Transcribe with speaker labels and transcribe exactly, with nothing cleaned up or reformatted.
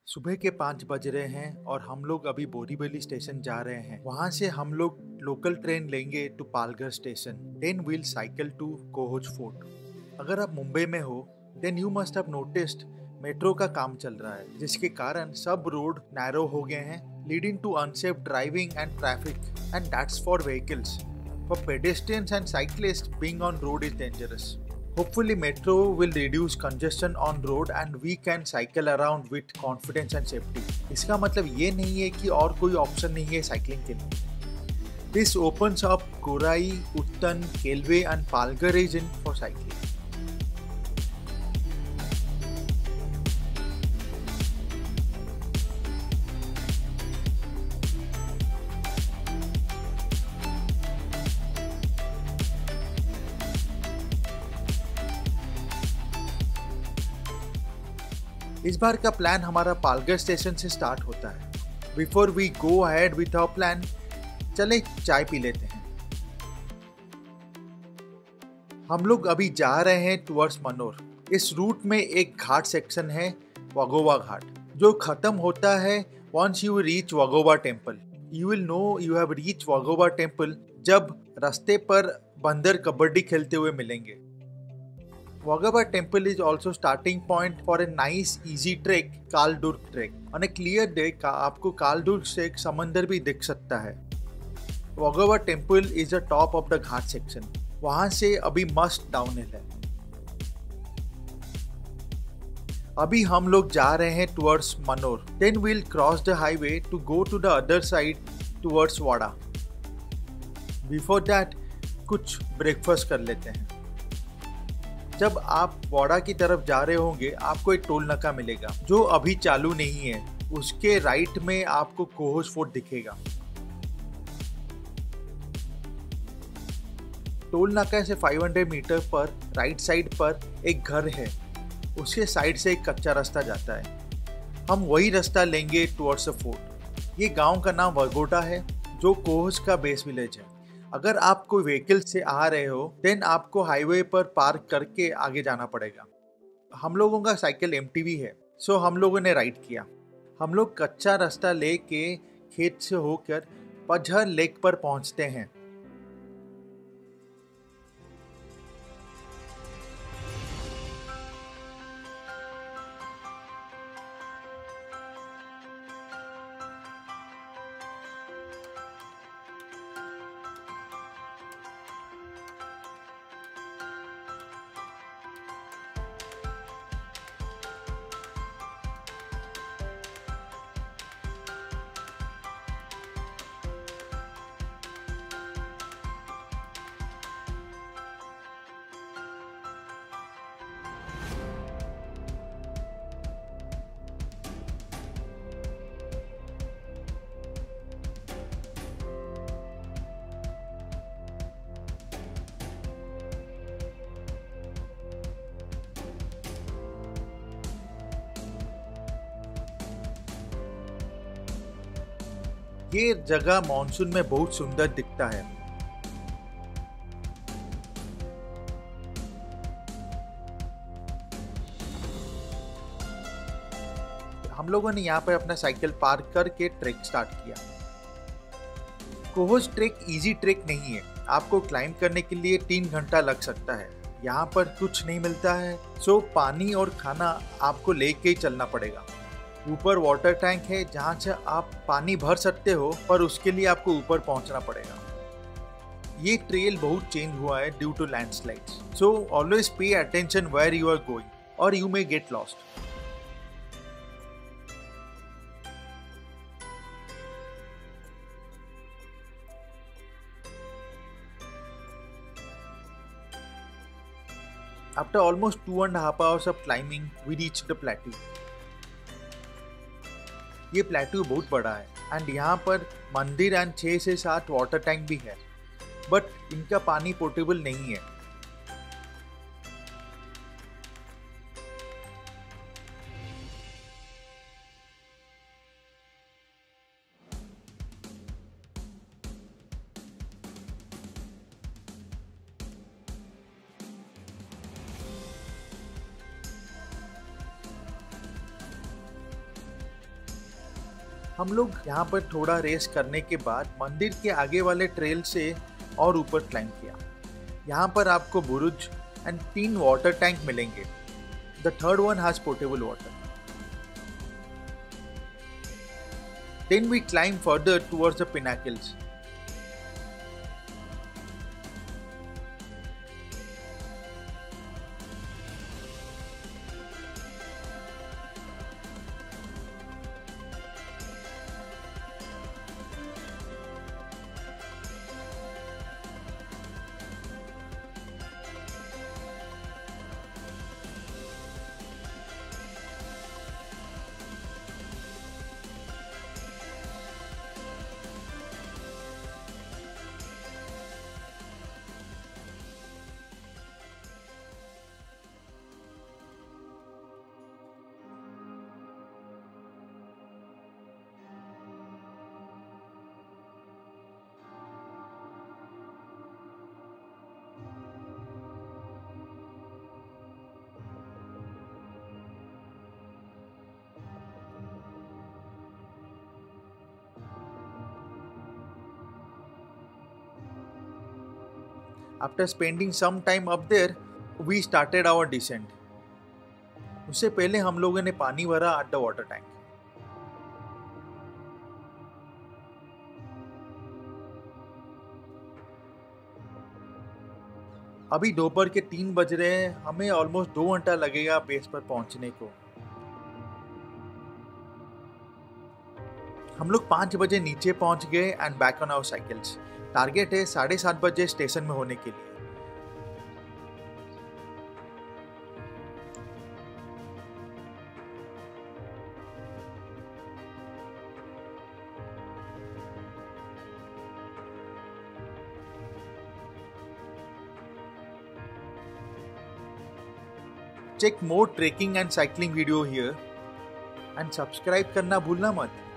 Speaker 1: सुबह के पाँच बज रहे हैं और हम लोग अभी बोरीवली स्टेशन जा रहे हैं। वहाँ से हम लोग लोकल ट्रेन लेंगे to Palghar station. Then we'll cycle to Kohoj fort. अगर आप मुंबई में हो then you must have noticed metro का काम चल रहा है, जिसके कारण सब रोड नैरो हो गए हैं, leading to unsafe driving and traffic, and that's for vehicles. For pedestrians and cyclists, being on road is dangerous. Hopefully metro will reduce congestion on road and we can cycle around with confidence and safety. इसका मतलब ये नहीं है कि और कोई option नहीं है साइकिलिंग के लिए। This opens up Korai, Uttan, Kelve and Palghar region for cycling. इस बार का प्लान हमारा पालघर स्टेशन से स्टार्ट होता है। Before we go ahead with our plan, चले चाय पी लेते हैं। हम लोग अभी जा रहे हैं टुवर्ड्स मनोर। इस रूट में एक घाट सेक्शन है, वगोवा घाट, जो खत्म होता है once you reach Vagoba temple. You will know you have reach Vagoba temple जब रास्ते पर बंदर कबड्डी खेलते हुए मिलेंगे। Wada-Manor temple is also starting point for a nice easy trek, कालदुर्ग trek. On a clear day का आपको कालदुर्ग से एक समंदर भी दिख सकता है। Wada-Manor temple is the top of the Ghat section. वहाँ से अभी मस्त डाउनहिल है। अभी हम लोग जा रहे हैं towards Manor. Then we'll cross the highway to go to the other side towards Wada. Before that कुछ ब्रेकफास्ट कर लेते हैं। जब आप वाडा की तरफ जा रहे होंगे आपको एक टोल नाका मिलेगा जो अभी चालू नहीं है। उसके राइट में आपको कोहोज फोर्ट दिखेगा। टोल नाका से पाँच सौ मीटर पर राइट साइड पर एक घर है, उसके साइड से एक कच्चा रास्ता जाता है। हम वही रास्ता लेंगे टुवर्ड्स द फोर्ट। ये गांव का नाम वगोटा है, जो कोहोज का बेस विलेज है। अगर आप कोई व्हीकल से आ रहे हो देन आपको हाईवे पर पार्क करके आगे जाना पड़ेगा। हम लोगों का साइकिल एम्प्टी है, सो हम लोगों ने राइड किया। हम लोग कच्चा रास्ता लेके खेत से होकर पझर लेक पर पहुंचते हैं। ये जगह मॉनसून में बहुत सुंदर दिखता है। हम लोगों ने यहाँ पर अपना साइकिल पार्क करके ट्रेक स्टार्ट किया। कोहोज ट्रेक इजी ट्रेक नहीं है, आपको क्लाइंब करने के लिए तीन घंटा लग सकता है। यहाँ पर कुछ नहीं मिलता है, सो पानी और खाना आपको लेके ही चलना पड़ेगा। ऊपर वाटर टैंक है जहाँ से आप पानी भर सकते हो, पर उसके लिए आपको ऊपर पहुँचना पड़ेगा। ये ट्रेल बहुत चेंज हुआ है due to landslides, so always pay attention where you are going or you may get lost. After almost two and a half hours of climbing, we reached the plateau. ये plateau बहुत बड़ा है and यहाँ पर मंदिर and छः से सात वाटर टैंक भी है, बट इनका पानी पोर्टेबल नहीं है। हम लोग यहाँ पर थोड़ा रेस करने के बाद मंदिर के आगे वाले ट्रेल से और ऊपर क्लाइंब किया। यहाँ पर आपको बुरुज एंड तीन वाटर टैंक मिलेंगे। The third one has portable water. Then we climb further towards the pinnacles. After spending some time up there, we started our descent. उससे पहले हम लोगों ने पानी भरा at the water tank. अभी दोपहर के तीन बज रहे हैं। हमें ऑलमोस्ट दो घंटा लगेगा बेस पर पहुंचने को। हम लोग पाँच बजे नीचे पहुंच गए and back on our cycles. Target है साढ़े सात बजे स्टेशन में होने के लिए। Check more trekking and cycling video here and subscribe करना भूलना मत।